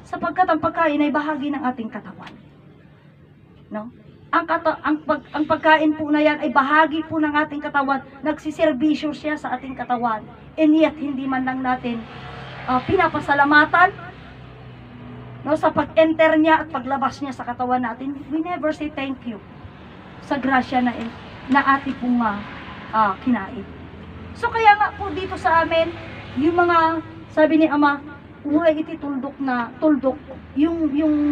sapagkat ang pagkain ay bahagi ng ating katawan. No? Ang pagkain po na yan ay bahagi po ng ating katawan, nagsiservisyo siya sa ating katawan, and yet hindi man lang natin pinapasalamatan, no, sa pag-enter niya at paglabas niya sa katawan natin. We never say thank you sa grasya na ating pong kinain. So kaya nga po dito sa amin, yung mga, sabi ni Ama, uray iti tuldok, yung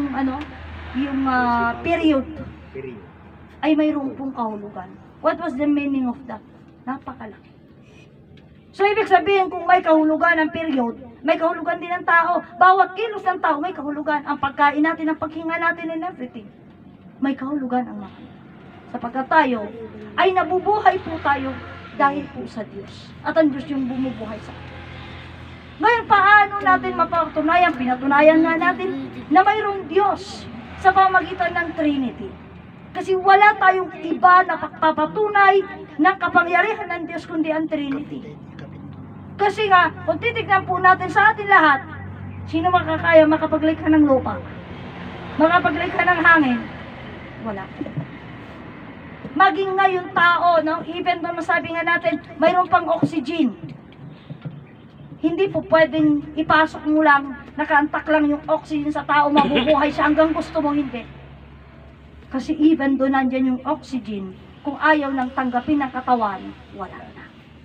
period ay mayroong pong kahulugan. What was the meaning of that? Napakalaki. So ibig sabihin, kung may kahulugan ang period, may kahulugan din ang tao. Bawat kilos ng tao may kahulugan. Ang pagkain natin, ang paghinga natin and everything, may kahulugan ang mga. Sapagkat tayo ay nabubuhay po tayo dahil po sa Diyos. At ang Diyos yung bumubuhay sa atin. Ngayon, paano natin mapatunayan? Pinatunayan nga natin na mayroong Diyos sa pamagitan ng Trinity. Kasi wala tayong iba na pagpapatunay ng kapangyarihan ng Diyos kundi ang Trinity. Kasi nga, kung titignan po natin sa atin lahat, sino makakaya makapaglikha ng lupa? Makapaglikha ng hangin? Wala. Maging nga yung tao, no? Even though masabi nga natin, mayroon pang oxygen. Hindi po pwedeng ipasok mo lang, nakaantak lang yung oxygen sa tao, mabubuhay siya hanggang gusto mo, hindi. Kasi even doon nandyan yung oxygen, kung ayaw nang tanggapin ng katawan, wala na.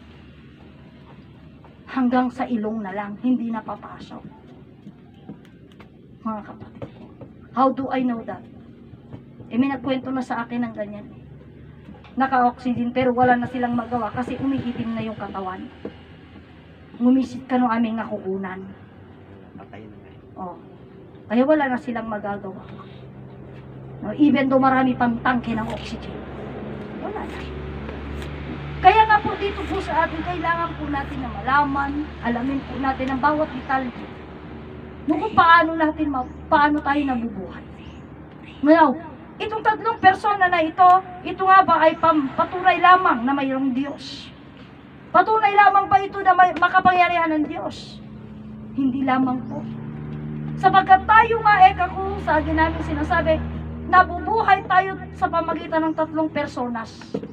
Hanggang sa ilong na lang, hindi na papasok. Mga kapatid, how do I know that? May nagkwento na sa akin ng ganyan. Naka-oxygen pero wala na silang magawa kasi umiitim na yung katawan. Ngumisit ka nung aming nakukunan. Oh. Kaya wala na silang magagawa. No, even though marami pang tangke ng oxygen. Wala na. Kaya nga po dito po sa atin, kailangan po natin na malaman, alamin po natin ang bawat detalye. No, kung paano tayo nabubuhay. Now, itong tatlong persona na ito nga ba ay patunay lamang na mayroong Diyos? Patunay lamang ba ito na may makapangyarihan ng Diyos? Hindi lamang po. Sapagkat tayo nga kung sa atin namin sinasabi, nabubuhay tayo sa pamagitan ng tatlong personas.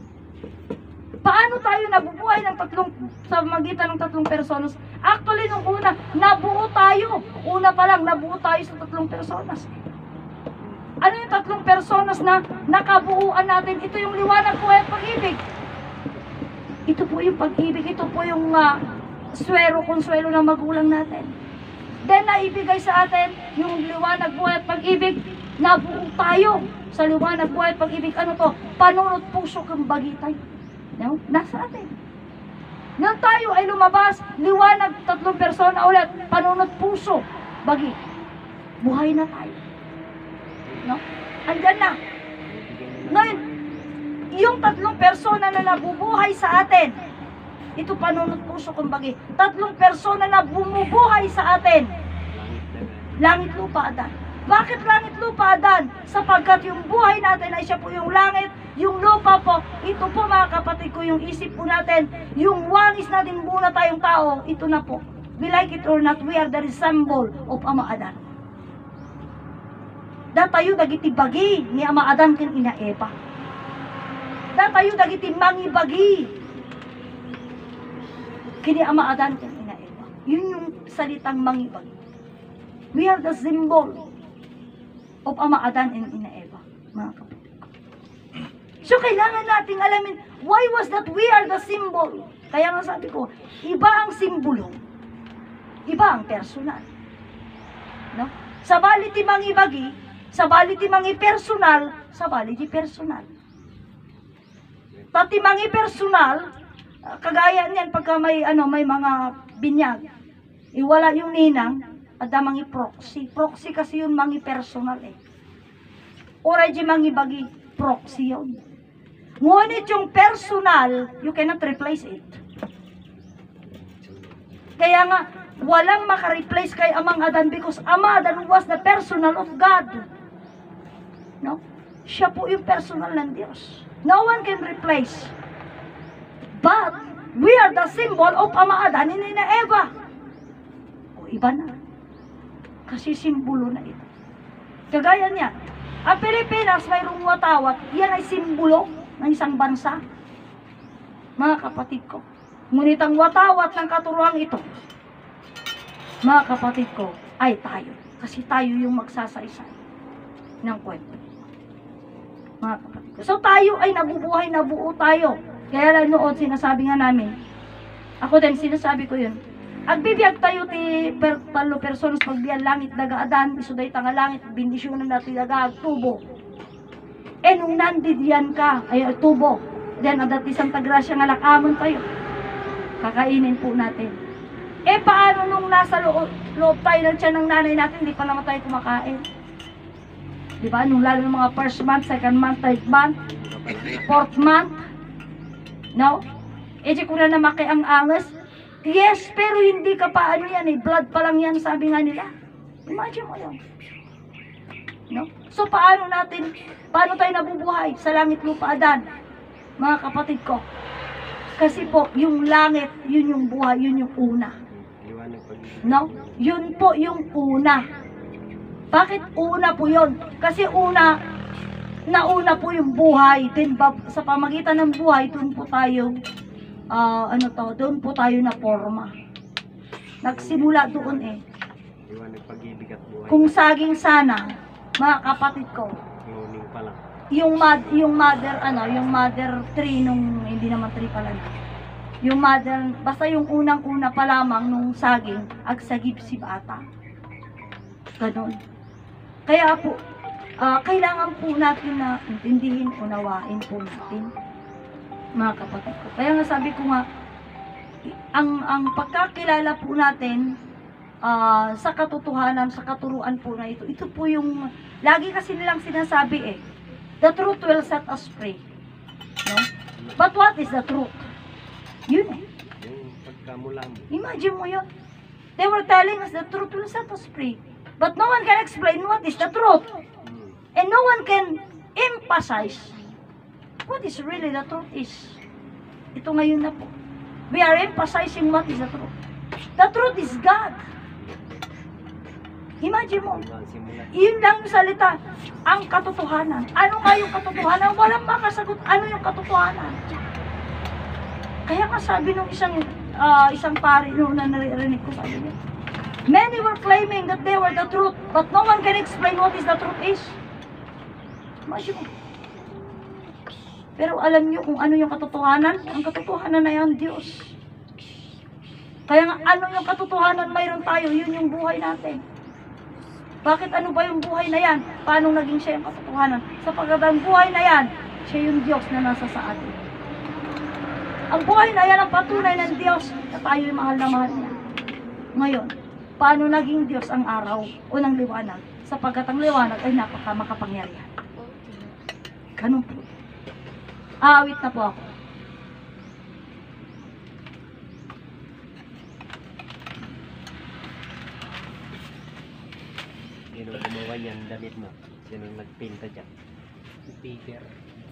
Paano tayo nabubuhay sa pamagitan ng tatlong personas? Actually, nung una, nabuo tayo. Una pa lang, nabuo tayo sa tatlong personas. Ano yung tatlong personas na nakabuuan natin? Ito yung liwanag, buhay at pag-ibig. Ito po yung pag-ibig. Ito po yung konsuelo ng magulang natin. Then, naibigay sa atin yung liwanag, buhay at pag-ibig. Nabuo tayo sa liwanag, buhay at pag-ibig. Ano to? Panunot puso kang bagitay. No? Nasa atin. Nang tayo ay lumabas, liwanag, tatlong persona ulit, panunot puso, bagi. Buhay na tayo. No? Andyan na. Ngayon, yung tatlong persona na nabubuhay sa atin, ito panunot puso kung bagi. Tatlong persona na bumubuhay sa atin. Langit, lupa, Adan. Bakit langit, lupa, Adan? Sapagkat yung buhay natin ay siya po yung langit, yung lupa po, ito po mga kapatid ko, yung isip po natin, yung wangis natin muna tayong tao, ito na po. We like it or not, we are the resemble of Ama Adan. Datayo dagiti bagi ni Ama Adan ken ina Eva. Datayo dagiti mangibagi kini Ama Adan ken ina Eva. Yun yung salitang mangibagi. We are the symbol of Ama Adan and ina Eva, mga kapatid. So, kailangan nating alamin, why was that we are the symbol? Kaya nga sabi ko, iba ang simbolo, iba ang personal. No? Sabali ti mangibagi, sabali ti mangi personal, sabali ti personal. Pati mangi personal, kagaya niyan pagka may mga binyag, iwala yung ninang, at mangi proxy. Proxy kasi yun mangi personal Ora di mangi bagi, proxy yun. Ngunit yung personal, you cannot replace it. Kaya nga, walang makareplace kay Amang Adan because Ama Adan was the personal of God. No? Siya po yung personal ng Diyos. No one can replace. But, we are the symbol of Ama Adan and Ina Eva. O, iba na. Kasi simbolo na ito. Kagaya niya, ang Pilipinas mayroong watawat, yan ay simbolo ng isang bansa. Mga kapatid ko, ngunit ang watawat ng katuruang ito, mga kapatid ko, ay tayo. Kasi tayo yung magsasaysay ng kwento. Mga kapatid ko. So tayo ay nabubuhay, nabuo tayo. Kaya lang noon, sinasabi nga namin, ako din, sinasabi ko yun, agbibiyag tayo ti talo personas pagbiyan langit dagaadan, isuday tanga langit, bindisyonan natin dagaag tubo. E nung nandidiyan ka, ay tubo, diyan adati Santa Gracia nga lakamon tayo. Kakainin po natin. E paano nung nasa loob tayo ng tiyan ng nanay natin, hindi pa naman tayo kumakain? Diba? Nung lalo ng mga first month, second month, third month, fourth month, no? E di ko na namaki ang angas. Yes, pero hindi ka pa ano yan eh. Blood pa lang yan, sabi nga nila. Imagine mo yun. No? So, paano tayo nabubuhay sa langit lupa Adan? Mga kapatid ko. Kasi po, yung langit, yun yung buhay, yun yung una. No? Yun po yung una. Bakit una po yun? Kasi nauna po yung buhay. Then, sa pamagitan ng buhay, dun po tayo doon po tayo na forma. Nagsimula doon eh. Kung saging sana, mga kapatid ko, yung mother tree nung, hindi naman tree pala. Yung mother, basta yung unang-una pa lamang nung saging, agsagip si bata. Ganon. Kaya po, kailangan po natin na intindihin, unawain po natin. Mga kapatid ko. Kaya nga sabi ko nga, ang pagkakilala po natin sa katotohanan, sa katuruan po na ito, ito po yung, lagi kasi nilang sinasabi eh, the truth will set us free. No? But what is the truth? Yun eh. Imagine mo yun. They were telling us the truth will set us free. But no one can explain what is the truth. And no one can emphasize what is really the truth is. Ito ngayon na po. We are emphasizing what is the truth. The truth is God. Imagine mo. Yun lang yung salita. Ang katotohanan. Ano nga yung katotohanan? Walang makasagot. Ano yung katotohanan? Kaya nga sabi nung isang pari noon na naririnig ko, sabi niya, many were claiming that they were the truth, but no one can explain what is the truth is. Imagine mo. Pero alam niyo kung ano yung katotohanan? Ang katotohanan na yan, Diyos. Kaya nga, ano yung katotohanan mayroon tayo? Yun yung buhay natin. Bakit ano ba yung buhay na yan? Paano naging siya yung katotohanan? Sapagkat ang buhay na yan, siya yung Diyos na nasa sa atin. Ang buhay na yan ang patunay ng Diyos na tayo yung mahal na mahal niya. Ngayon, paano naging Diyos ang araw o ng liwanag? Sapagkat ang liwanag ay makapangyarihan. Ganun po. Aawit na po ako. Sino gumawa niyan damit mo? Sino nagpinta dyan? Si Peter.